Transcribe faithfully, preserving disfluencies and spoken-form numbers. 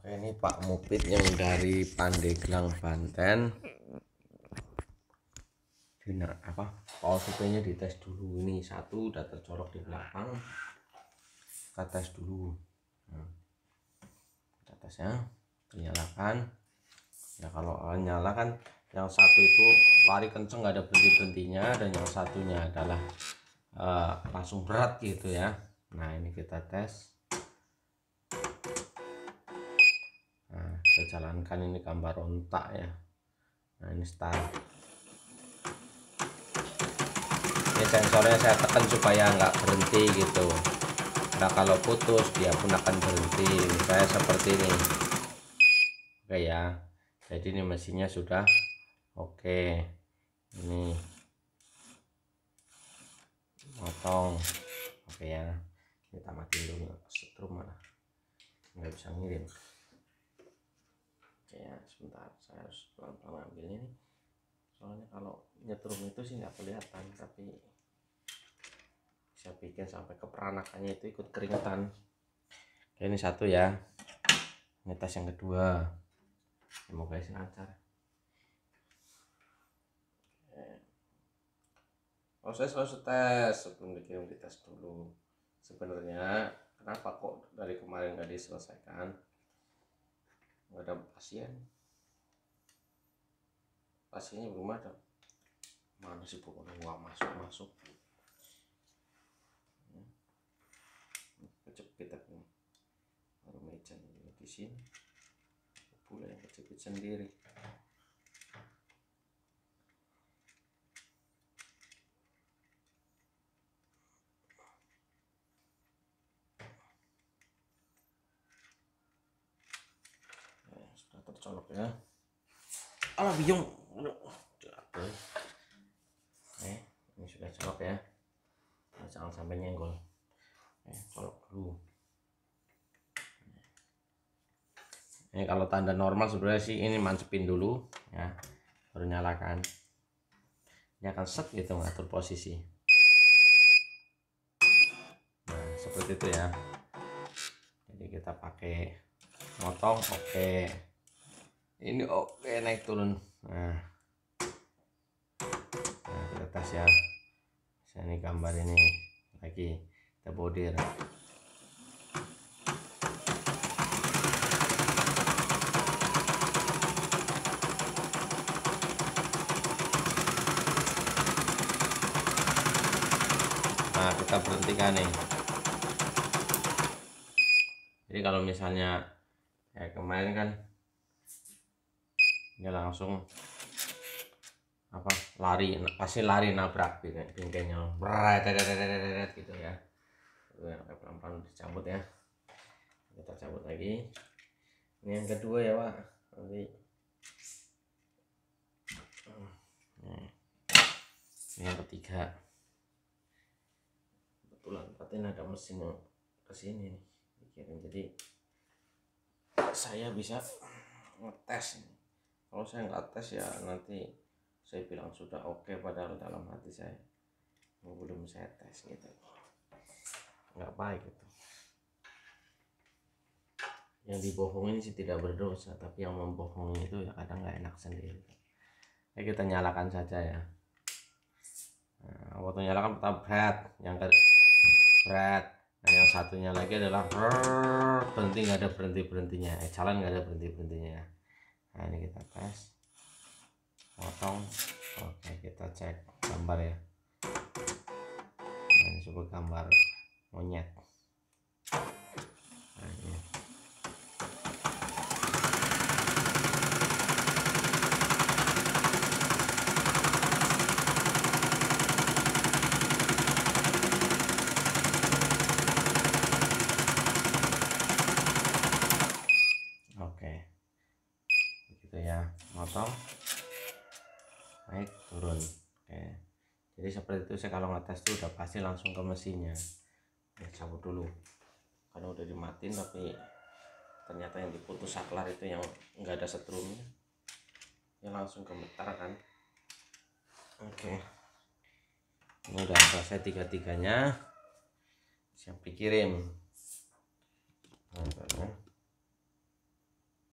Oke, ini Pak Mupit yang dari Pandeglang, Banten. Dina apa? Power supply-nya dites dulu. Ini satu udah tercolok di belakang. Kita tes dulu. Nah, kita tes ya. Nyalakan. Ya kalau nyala kan yang satu itu lari kenceng nggak ada berhenti-berhentinya, dan yang satunya adalah uh, langsung berat gitu ya. Nah, ini kita tes. Nah, kita jalankan, ini gambar ontak ya. Nah, ini start. Ini sensornya saya tekan supaya nggak berhenti gitu. Nah, kalau putus dia pun akan berhenti. Saya seperti ini. Oke ya. Jadi ini mesinnya sudah oke. Ini motong. Oke ya. Kita matiin dulu setrum, mana nggak bisa ngirim. Oke ya, sebentar, saya harus pelan-pelan ambil ini. Soalnya kalau nyetrum itu sih nggak kelihatan, tapi saya bikin sampai ke peranakannya itu ikut keringetan. Oke, ini satu ya. Ini tes yang kedua. Semoga isi lancar. Proses proses tes sebelum dikirim dites dulu. Sebenarnya kenapa kok dari kemarin nggak diselesaikan? Nggak ada pasien. Pasiennya belum ada. Mana sih pokoknya nggak masuk masuk. Kejepit aku. Baru meja di sini. Pula yang kejepit sendiri. Sudah tercolok ya. Alah biung. Eh, ini sudah colok ya. Nah, jangan sampai nyenggol. Eh, colok dulu. Ini kalau tanda normal sebenarnya sih ini mancepin dulu ya, baru nyalakan. Ini akan set gitu ngatur posisi. Nah, seperti itu ya. Jadi kita pakai motong, oke. Ini oke, naik turun. Nah, nah kita tes ya. Saya ini gambar ini lagi kita bodir. Nah, kita berhentikan nih. Jadi kalau misalnya ya kemarin kan dia langsung apa lari, pasti lari nabrak bingkainya berat gitu ya. Pelan-pelan dicabut ya. Kita cabut lagi. Ini yang kedua ya Pak. Nanti ini yang ketiga. Kebetulan katanya ada mesin yang kesini nih dikirim, jadi saya bisa ngetes ini. Kalau saya nggak tes ya nanti saya bilang sudah oke, padahal dalam hati saya belum saya tes gitu, nggak baik itu. Yang dibohongin sih tidak berdosa, tapi yang membohongi itu ya kadang nggak enak sendiri. Ya kita nyalakan saja ya. Nah, waktu nyalakan pertama berat, yang ke berat. Nah, yang satunya lagi adalah berhenti, nggak ada berhenti berhentinya. Eh, jalan nggak ada berhenti berhentinya. Nah, ini kita tes, potong. Oke, kita cek gambar ya. Nah, ini sebuah gambar monyet. Nah, ini. Oke, begitu ya, motong, naik turun. Oke, jadi seperti itu. Saya kalau ngetes tuh udah pasti langsung ke mesinnya. Ya, cabut dulu karena udah dimatiin, tapi ternyata yang diputus saklar itu yang nggak ada setrumnya, yang langsung gemetar kan. Oke, ini udah selesai tiga-tiganya, siap dikirim. Nah,